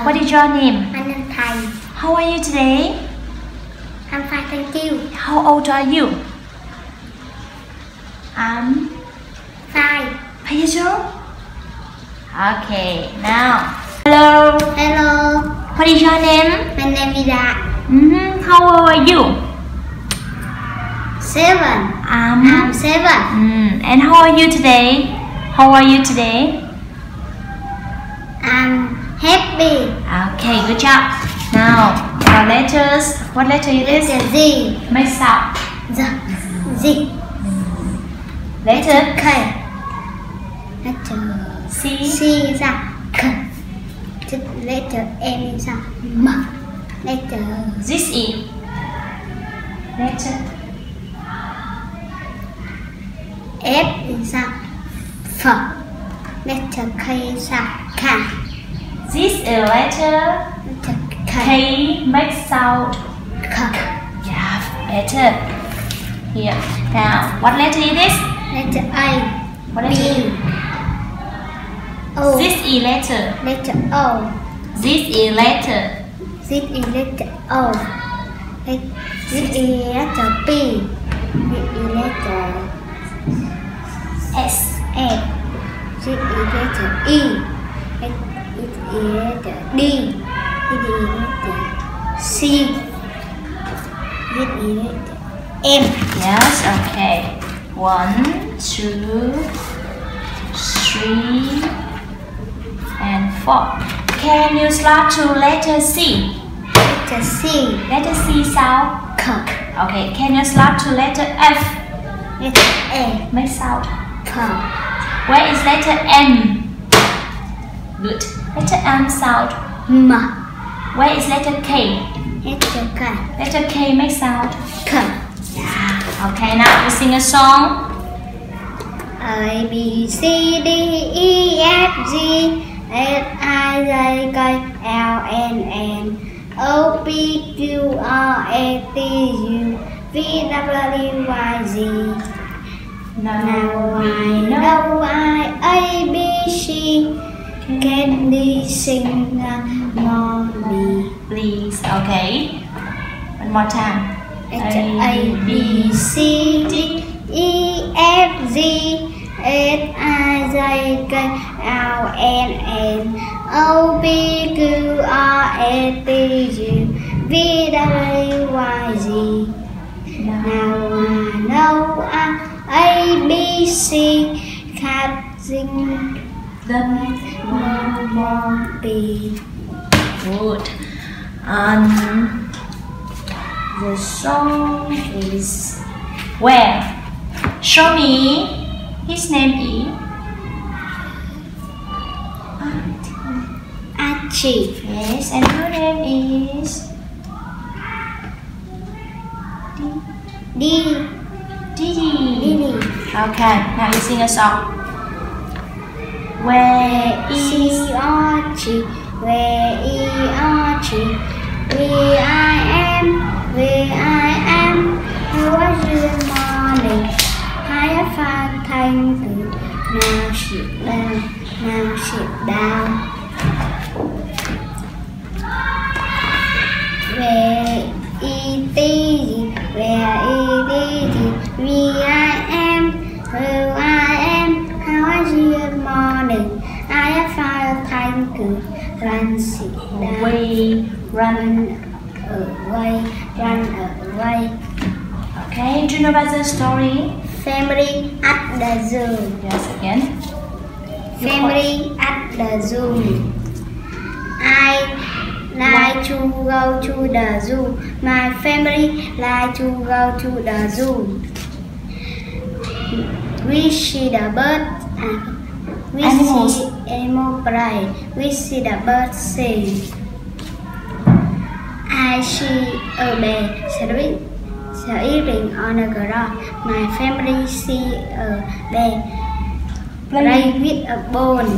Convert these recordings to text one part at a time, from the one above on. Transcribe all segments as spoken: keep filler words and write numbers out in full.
what is your name? My name is Thai. How are you today? I'm fine, thank you. How old are you? I'm Five. five years old. Okay, now. Hello. Hello. What is your name? My name is Ida. Mm-hmm. How old are you? Seven. Um, I'm seven. mm, and how are you today? How are you today? I'm happy. Okay, good job. Now, our letters. What letter is this? Letter Z. Make sound. Z. Z. Letter K. Letter C. C is a K. Letter M is a M. Letter This is letter F is a F. Letter K is a K. This is letter Letter K. K. Make sound. K. Yeah, better. Here. Now, what letter is this? Letter A. What letter? B. O. This is letter. Letter O. This is letter. This is letter O. This is letter P. This is letter S. F. This is letter E. This is letter D. This is letter C. This is letter M. Yes, okay. One, two, three, and four. Can you start to letter C? Letter C. Letter C sound. K. Okay, can you start to letter F? Letter A. Make sound. K. Where is letter M? Good. Letter M sound. M. Where is letter K? Letter K. Letter K make sound. K. Yeah. Okay, now we sing a song. A B C D E F G H I J K L M N O P Q R S T U V W Y Z. Now I know I A B C candy sing morning. Please. Okay. One more time. A B C D E F G H I J K L M N O P Q R S T U V W Y Z. Now I know I A B C can't sing The one more beat. good. Um, the song is where? Show me. His name is Archie. yes, and her name is D. Didi. Didi. Okay, now you sing a song. Where See is Archie, where is Archie? Where I am, where I am. How was your morning? I have found time to now sit down, now sit down. Where is Daisy? Where is Daisy? Where I am, where I am. How was your morning? I have found time to run, sit down, we run? away, run away. Okay, do you know about the story? Family at the zoo. Yes, again. Family at the zoo. I like to go to the zoo. My family like to go to the zoo. We see the birds and we Animals. see animal play. We see the birds sing. I see a bear sleeping, sleeping on the ground. My family see a bear play with a ball.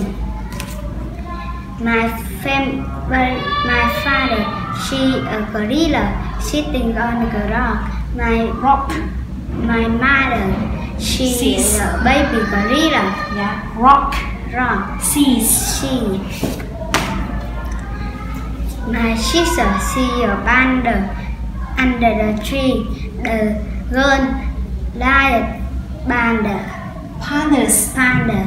My fam, my father see a gorilla sitting on the ground. My Rock. my mother she Sees. is a baby gorilla. Yeah. Rock. Rock. Seas. She. My sister see a panda under the tree. The girl lied panda. Pandas. Panda.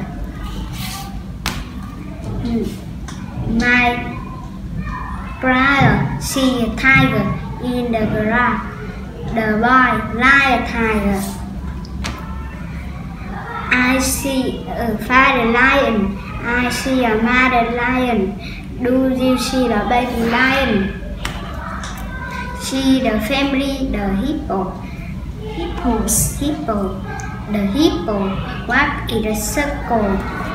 My brother see a tiger in the garage. The boy like a tiger. I see a father lion. I see a mother lion. Do you see the baby lion? See the family, the hippo. Hippos. Hippo. The hippo walk in a circle.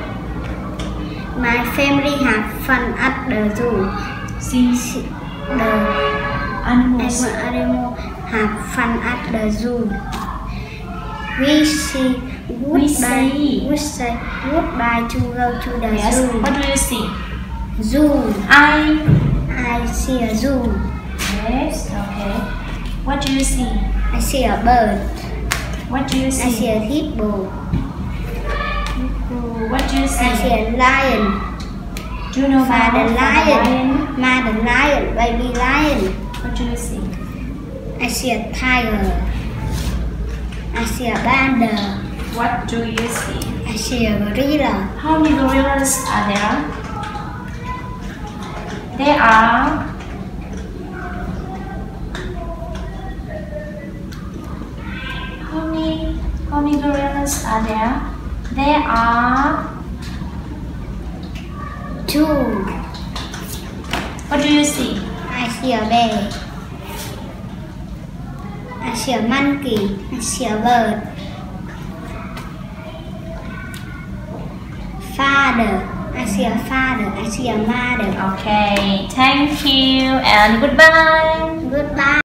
My family have fun at the zoo. See The animals. animal have fun at the zoo. We see We goodbye. see. We say goodbye to go to the Yes. zoo. What do you see? Zoo. I. I see a zoo. Yes. Okay. What do you see? I see a bird. What do you I see see? a hippo. What do you I see see? a lion. Do you know Father about lion. lion? Mother lion. Baby lion. What do you see? I see a tiger. I see a panda. What do you see? I see a gorilla. How many gorillas are there? There are how many how many gorillas are there? There are Two. what do you see? I see a bear. I see a monkey. I see a bird. Father. I see a father. I see a mother. Okay, thank you and goodbye. Goodbye.